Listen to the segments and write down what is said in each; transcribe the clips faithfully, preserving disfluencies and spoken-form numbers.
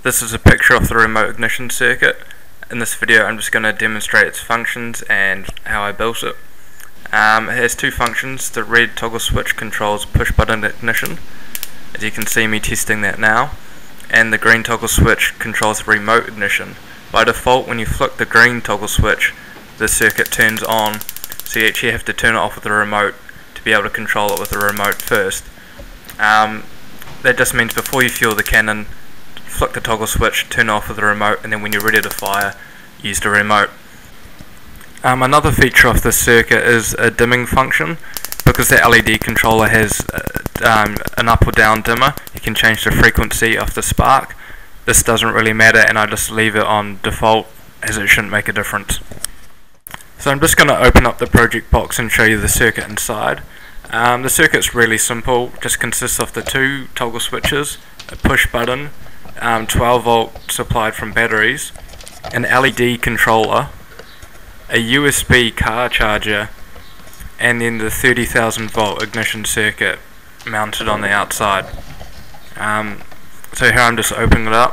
This is a picture of the remote ignition circuit. In this video I'm just going to demonstrate its functions and how I built it. Um, it has two functions. The red toggle switch controls push button ignition, as you can see me testing that now, and the green toggle switch controls the remote ignition. By default, when you flick the green toggle switch, the circuit turns on, so you actually have to turn it off with the remote to be able to control it with the remote first. Um, that just means before you fuel the cannon, flick the toggle switch, turn it off with the remote, and then when you're ready to fire, use the remote. Um, another feature of this circuit is a dimming function. Because the L E D controller has uh, um, an up or down dimmer, you can change the frequency of the spark. This doesn't really matter, and I just leave it on default as it shouldn't make a difference. So I'm just going to open up the project box and show you the circuit inside. Um, the circuit's really simple, just consists of the two toggle switches, a push button, um, twelve volt supplied from batteries, an L E D controller, a U S B car charger, and then the thirty thousand volt ignition circuit mounted on the outside. Um, so here I'm just opening it up.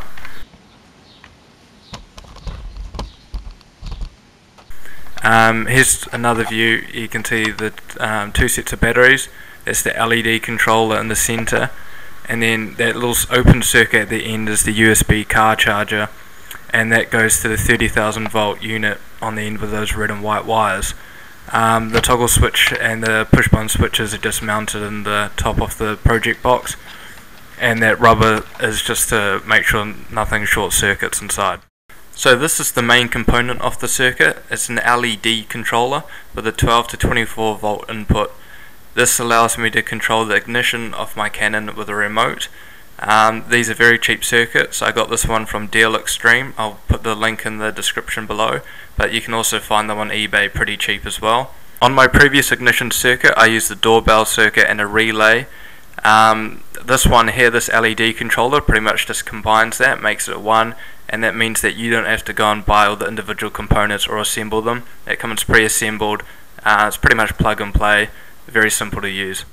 Um, here's another view. You can see the um, two sets of batteries. That's the L E D controller in the center, and then that little open circuit at the end is the U S B car charger, and that goes to the thirty thousand volt unit on the end with those red and white wires. Um, the toggle switch and the push button switches are just mounted in the top of the project box, and that rubber is just to make sure nothing short circuits inside. So this is the main component of the circuit. It's an L E D controller with a twelve to twenty-four volt input. This allows me to control the ignition of my cannon with a remote. Um, these are very cheap circuits. I got this one from Deal Extreme. I'll put the link in the description below, but you can also find them on eBay pretty cheap as well. On my previous ignition circuit I used the doorbell circuit and a relay. Um, this one here, this L E D controller, pretty much just combines that, makes it one, and that means that you don't have to go and buy all the individual components or assemble them. It comes pre-assembled. Uh, it's pretty much plug and play, very simple to use.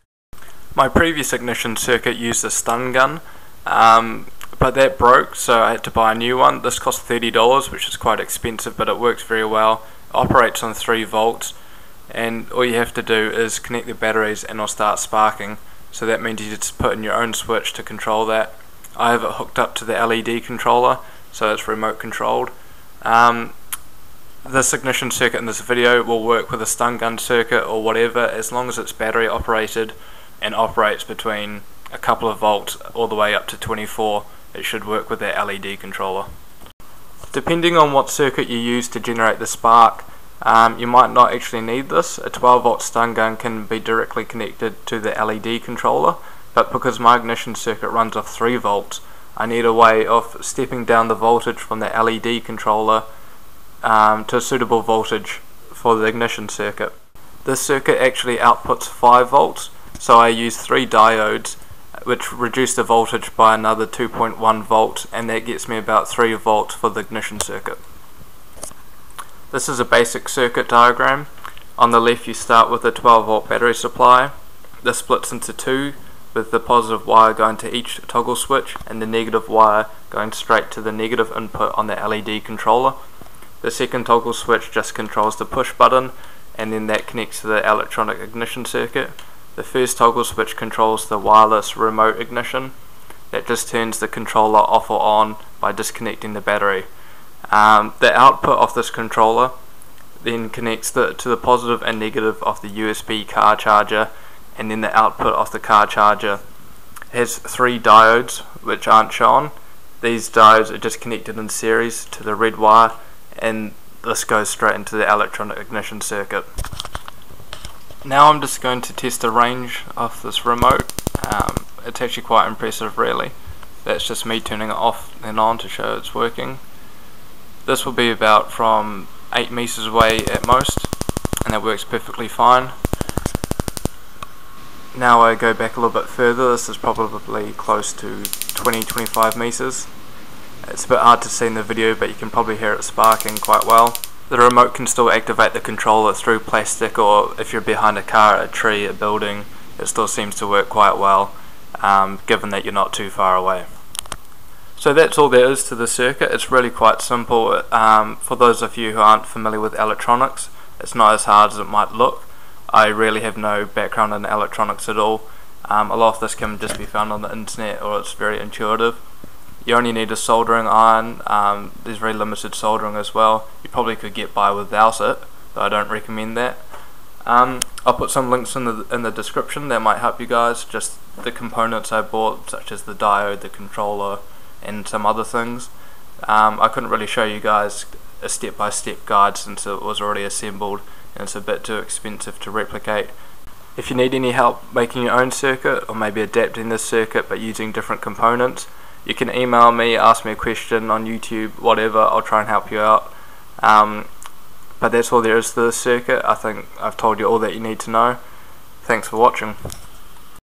My previous ignition circuit used a stun gun, um, but that broke, so I had to buy a new one. This cost thirty dollars, which is quite expensive, but it works very well. It operates on three volts, and all you have to do is connect the batteries and it'll start sparking. So that means you just put in your own switch to control that. I have it hooked up to the L E D controller, so it's remote controlled. Um, this ignition circuit in this video will work with a stun gun circuit or whatever, as long as it's battery operated and operates between a couple of volts all the way up to twenty-four. It should work with that L E D controller. Depending on what circuit you use to generate the spark, um, you might not actually need this. A twelve volt stun gun can be directly connected to the L E D controller, but because my ignition circuit runs off three volts, I need a way of stepping down the voltage from the L E D controller um, to a suitable voltage for the ignition circuit. This circuit actually outputs five volts, so I use three diodes which reduce the voltage by another two point one volts, and that gets me about three volts for the ignition circuit. This is a basic circuit diagram. On the left you start with a twelve volt battery supply. This splits into two, with the positive wire going to each toggle switch and the negative wire going straight to the negative input on the L E D controller. The second toggle switch just controls the push button, and then that connects to the electronic ignition circuit. The first toggle switch controls the wireless remote ignition. That just turns the controller off or on by disconnecting the battery. Um, the output of this controller then connects the, to the positive and negative of the U S B car charger, and then the output of the car charger has three diodes which aren't shown. These diodes are just connected in series to the red wire, and this goes straight into the electronic ignition circuit. Now I'm just going to test the range of this remote. Um, it's actually quite impressive really. That's just me turning it off and on to show it's working. This will be about from eight meters away at most, and that works perfectly fine. Now I go back a little bit further. This is probably close to twenty to twenty-five meters. It's a bit hard to see in the video, but you can probably hear it sparking quite well. The remote can still activate the controller through plastic, or if you're behind a car, a tree, a building, it still seems to work quite well, um, given that you're not too far away. So that's all there is to the circuit. It's really quite simple. Um, for those of you who aren't familiar with electronics, it's not as hard as it might look. I really have no background in electronics at all. Um, a lot of this can just be found on the internet, or it's very intuitive. You only need a soldering iron. Um, there's very limited soldering as well. You probably could get by without it, but I don't recommend that. Um, I'll put some links in the in the description that might help you guys. Just the components I bought, such as the diode, the controller, and some other things. Um, I couldn't really show you guys a step-by-step guide since it was already assembled and it's a bit too expensive to replicate. If you need any help making your own circuit, or maybe adapting this circuit but using different components, you can email me, ask me a question on YouTube, whatever. I'll try and help you out. Um, but that's all there is to this circuit. I think I've told you all that you need to know. Thanks for watching.